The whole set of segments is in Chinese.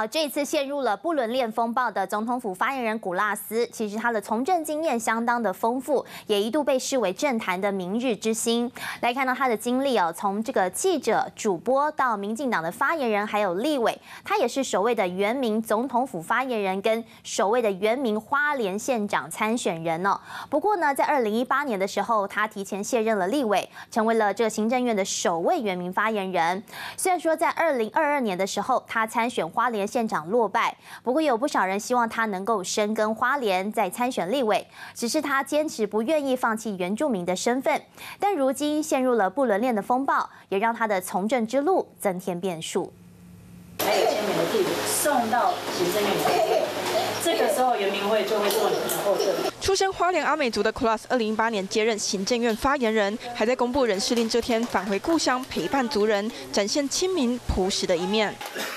好，这次陷入了不伦恋风暴的总统府发言人古拉斯，其实他的从政经验相当的丰富，也一度被视为政坛的明日之星。来看到他的经历哦，从这个记者、主播到民进党的发言人，还有立委，他也是首位的原民总统府发言人跟首位的原民花莲县长参选人哦。不过呢，在2018年的时候，他提前卸任了立委，成为了这个行政院的首位原民发言人。虽然说在2022年的时候，他参选花莲县长落败，不过有不少人希望他能够深耕花莲，再参选立委。只是他坚持不愿意放弃原住民的身份，但如今陷入了不伦恋的风暴，也让他的从政之路增添变数。 还有签名的地址送到行政院里，这个时候原民会就会做你的后盾。 出身花莲阿美族的 Kulas 2018年接任行政院发言人，还在公布人事令这天返回故乡陪伴族人，展现亲民朴实的一面。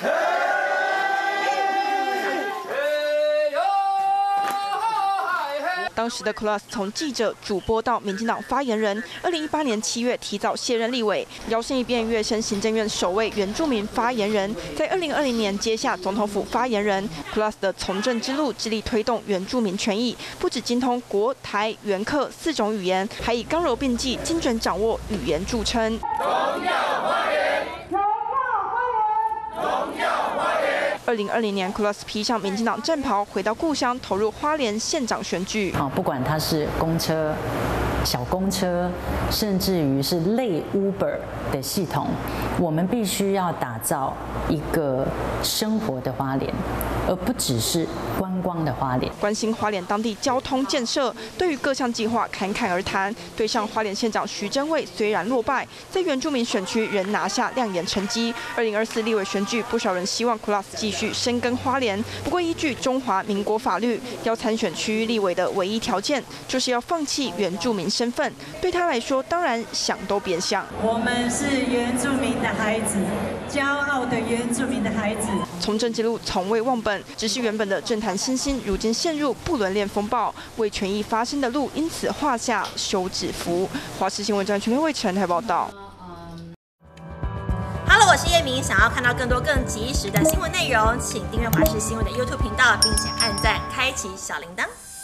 当时的 Kulas 从记者、主播到民进党发言人，2018年7月提早卸任立委，摇身一变跃升行政院首位原住民发言人。在2020年接下总统府发言人 ，Kulas 的从政之路致力推动原住民权益，不只精通国、台、原客4种语言，还以刚柔并济、精准掌握语言著称。2020年 ，Kulas 披上民进党战袍，回到故乡，投入花莲县长选举。 不管他是公车、小公车，甚至于是类 Uber 的系统，我们必须要打造一个生活的花莲，而不只是观光的花莲。 关心花莲当地交通建设，对于各项计划侃侃而谈。对上花莲县长徐榛蔚，虽然落败，在原住民选区仍拿下亮眼成绩。2024立委选举，不少人希望 Kulas 继续深耕花莲。不过，依据中华民国法律，要参选区域立委的唯一条件，就是要放弃原住民身份。对他来说，当然想都别想。 我们是原住民的孩子，骄傲的原住民的孩子。 从政之路从未忘本，只是原本的政坛新星，如今陷入不伦恋风暴，为权益发声的路因此画下休止符。华视新闻专全天卫陈台报道。 Hello， 我是叶明。想要看到更多更及时的新闻内容，请订阅华视新闻的 YouTube 频道，并且按赞、开启小铃铛。